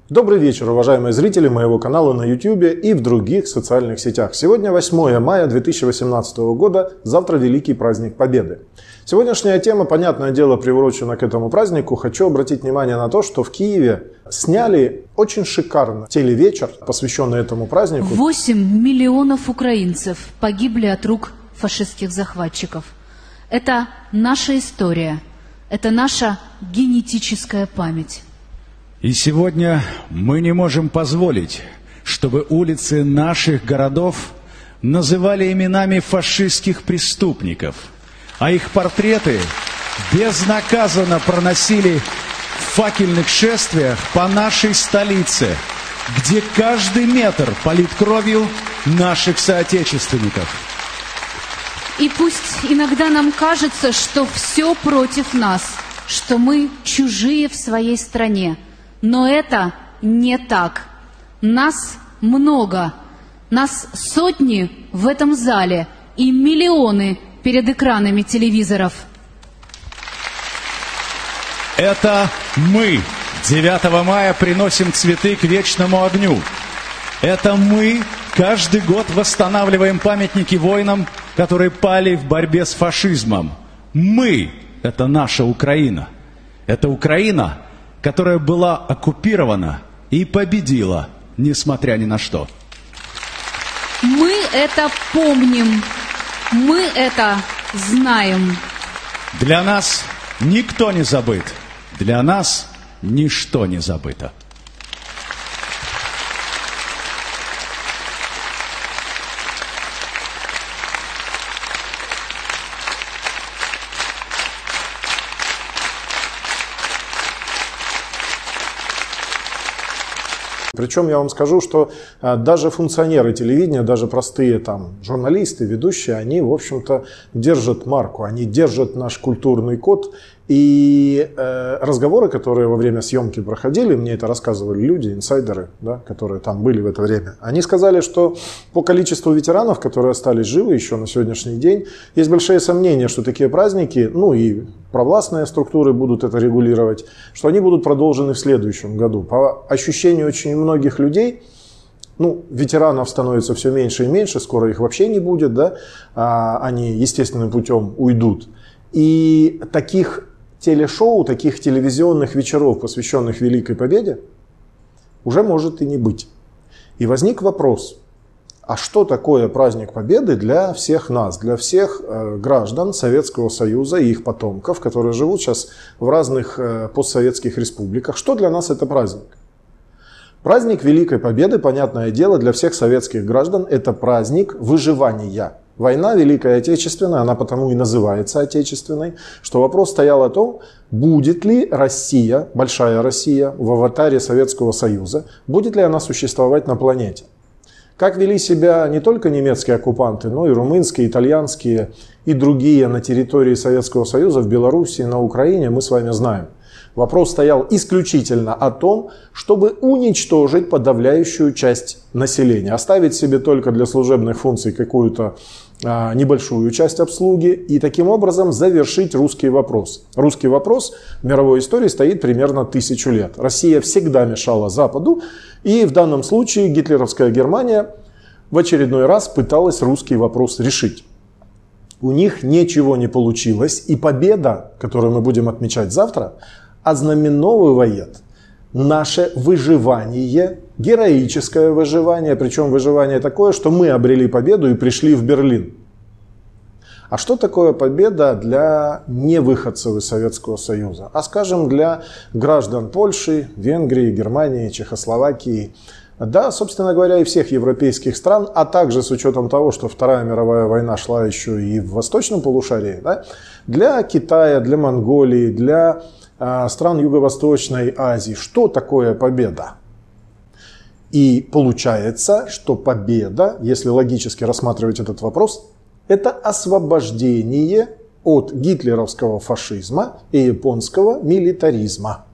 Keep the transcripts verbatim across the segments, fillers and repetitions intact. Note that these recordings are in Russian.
Добрый вечер, уважаемые зрители моего канала на YouTube и в других социальных сетях. Сегодня восьмое мая две тысячи восемнадцатого года, завтра Великий праздник Победы. Сегодняшняя тема, понятное дело, приурочена к этому празднику. Хочу обратить внимание на то, что в Киеве сняли очень шикарно телевечер, посвященный этому празднику. восемь миллионов украинцев погибли от рук фашистских захватчиков. Это наша история, это наша генетическая память. И сегодня мы не можем позволить, чтобы улицы наших городов называли именами фашистских преступников, а их портреты безнаказанно проносили в факельных шествиях по нашей столице, где каждый метр полит кровью наших соотечественников. И пусть иногда нам кажется, что все против нас, что мы чужие в своей стране, но это не так. Нас много, нас сотни в этом зале и миллионы перед экранами телевизоров. Это мы девятого мая приносим цветы к вечному огню. Это мы каждый год восстанавливаем памятники воинам, которые пали в борьбе с фашизмом. Мы – это наша Украина. Это Украина, которая была оккупирована и победила, несмотря ни на что. Мы это помним, мы это знаем. Для нас никто не забыт, для нас ничто не забыто. Причем я вам скажу, что а, даже функционеры телевидения, даже простые там журналисты, ведущие, они, в общем-то, держат марку, они держат наш культурный код. И э, разговоры, которые во время съемки проходили, мне это рассказывали люди, инсайдеры, да, которые там были в это время, они сказали, что по количеству ветеранов, которые остались живы еще на сегодняшний день, есть большие сомнения, что такие праздники, ну и провластные структуры будут это регулировать, что они будут продолжены в следующем году. По ощущению очень многих людей, ну, ветеранов становится все меньше и меньше, скоро их вообще не будет, да, а они естественным путем уйдут. И таких телешоу, таких телевизионных вечеров, посвященных Великой Победе, уже может и не быть. И возник вопрос, а что такое праздник Победы для всех нас, для всех э, граждан Советского Союза и их потомков, которые живут сейчас в разных э, постсоветских республиках? Что для нас это праздник? Праздник Великой Победы, понятное дело, для всех советских граждан это праздник выживания. Война Великая Отечественная, она потому и называется Отечественной, что вопрос стоял о том, будет ли Россия, большая Россия, в аватаре Советского Союза, будет ли она существовать на планете. Как вели себя не только немецкие оккупанты, но и румынские, итальянские и другие на территории Советского Союза, в Белоруссии, на Украине, мы с вами знаем. Вопрос стоял исключительно о том, чтобы уничтожить подавляющую часть населения, оставить себе только для служебных функций какую-то а, небольшую часть обслуги и таким образом завершить русский вопрос. Русский вопрос в мировой истории стоит примерно тысячу лет. Россия всегда мешала Западу, и в данном случае гитлеровская Германия в очередной раз пыталась русский вопрос решить. У них ничего не получилось, и победа, которую мы будем отмечать завтра, ознаменовывает наше выживание, героическое выживание, причем выживание такое, что мы обрели победу и пришли в Берлин. А что такое победа для невыходцев из Советского Союза? А скажем, для граждан Польши, Венгрии, Германии, Чехословакии, да, собственно говоря, и всех европейских стран, а также с учетом того, что Вторая мировая война шла еще и в восточном полушарии, да, для Китая, для Монголии, для стран Юго-Восточной Азии. Что такое победа? И получается, что победа, если логически рассматривать этот вопрос, это освобождение от гитлеровского фашизма и японского милитаризма.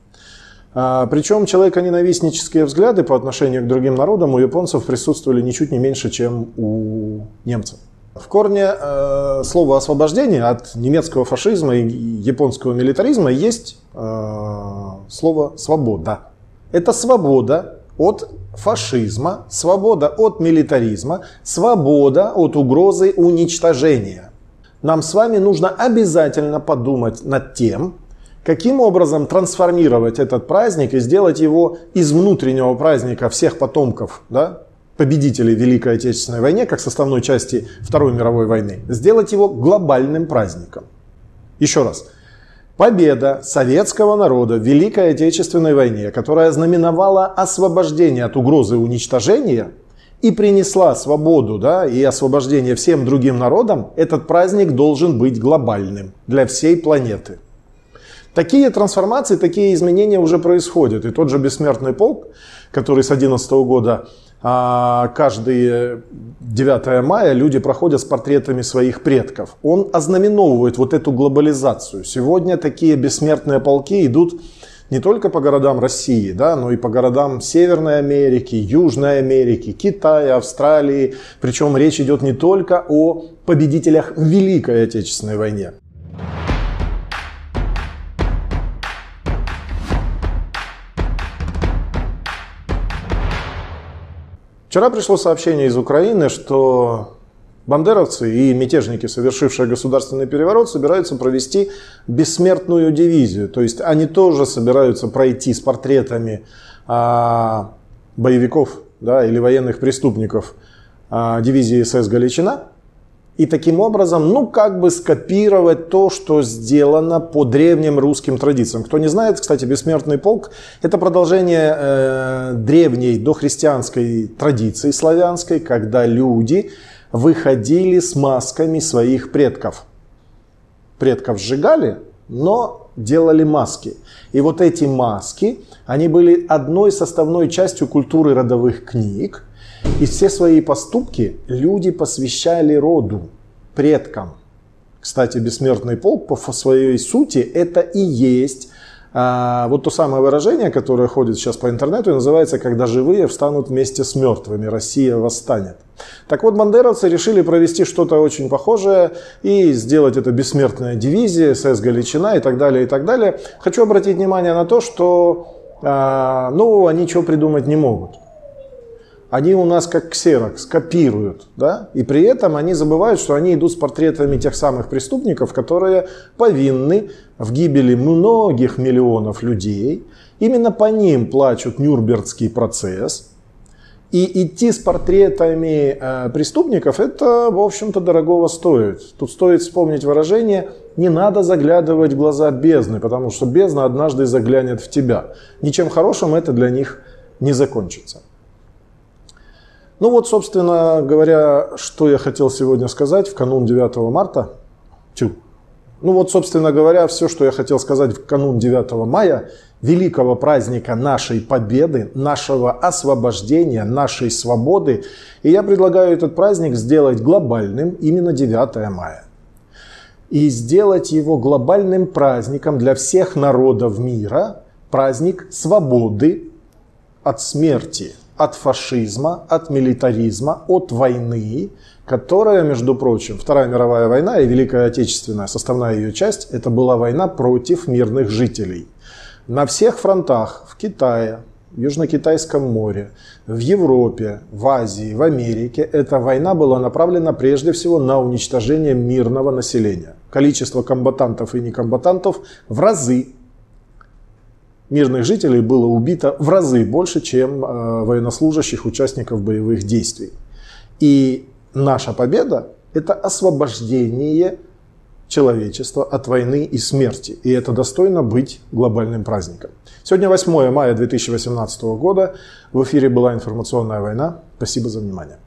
Причем человеконенавистнические взгляды по отношению к другим народам у японцев присутствовали ничуть не меньше, чем у немцев. В корне э, слова освобождение от немецкого фашизма и японского милитаризма есть э, слово свобода. Это свобода от фашизма, свобода от милитаризма, свобода от угрозы уничтожения. Нам с вами нужно обязательно подумать над тем, каким образом трансформировать этот праздник и сделать его из внутреннего праздника всех потомков, да, победителей в Великой Отечественной войне, как составной части Второй мировой войны, сделать его глобальным праздником. Еще раз. Победа советского народа в Великой Отечественной войне, которая знаменовала освобождение от угрозы уничтожения и принесла свободу, да, и освобождение всем другим народам, этот праздник должен быть глобальным для всей планеты. Такие трансформации, такие изменения уже происходят. И тот же Бессмертный полк, который с две тысячи одиннадцатого года а, каждое девятое мая люди проходят с портретами своих предков, он ознаменовывает вот эту глобализацию. Сегодня такие бессмертные полки идут не только по городам России, да, но и по городам Северной Америки, Южной Америки, Китая, Австралии. Причем речь идет не только о победителях в Великой Отечественной войне. Вчера пришло сообщение из Украины, что бандеровцы и мятежники, совершившие государственный переворот, собираются провести бессмертную дивизию. То есть они тоже собираются пройти с портретами а, боевиков, да, или военных преступников а, дивизии СС «Галичина». И таким образом, ну, как бы скопировать то, что сделано по древним русским традициям. Кто не знает, кстати, Бессмертный полк – это продолжение э, древней дохристианской традиции славянской, когда люди выходили с масками своих предков. Предков сжигали, но делали маски. И вот эти маски, они были одной составной частью культуры родовых книг. И все свои поступки люди посвящали роду, предкам. Кстати, Бессмертный полк по своей сути это и есть а, вот то самое выражение, которое ходит сейчас по интернету и называется «Когда живые встанут вместе с мертвыми, Россия восстанет». Так вот, бандеровцы решили провести что-то очень похожее и сделать это бессмертная дивизия, СС «Галичина» и так далее, и так далее. Хочу обратить внимание на то, что а, ну, они ничего придумать не могут. Они у нас как ксерокс, копируют, да? И при этом они забывают, что они идут с портретами тех самых преступников, которые повинны в гибели многих миллионов людей. Именно по ним плачут Нюрнбергский процесс. И идти с портретами э, преступников, это, в общем-то, дорогого стоит. Тут стоит вспомнить выражение «не надо заглядывать в глаза бездны», потому что бездна однажды заглянет в тебя. Ничем хорошим это для них не закончится. Ну вот, собственно говоря, что я хотел сегодня сказать в канун девятого марта. Тю. Ну вот, собственно говоря, все, что я хотел сказать в канун девятого мая, великого праздника нашей победы, нашего освобождения, нашей свободы. И я предлагаю этот праздник сделать глобальным именно девятое мая. И сделать его глобальным праздником для всех народов мира, праздник свободы от смерти, от фашизма, от милитаризма, от войны, которая, между прочим, Вторая мировая война и Великая Отечественная, составная ее часть, это была война против мирных жителей. На всех фронтах, в Китае, в Южно-Китайском море, в Европе, в Азии, в Америке, эта война была направлена прежде всего на уничтожение мирного населения. Количество комбатантов и некомбатантов в разы. Мирных жителей было убито в разы больше, чем э, военнослужащих, участников боевых действий. И наша победа – это освобождение человечества от войны и смерти. И это достойно быть глобальным праздником. Сегодня восьмое мая две тысячи восемнадцатого года. В эфире была «Информационная война». Спасибо за внимание.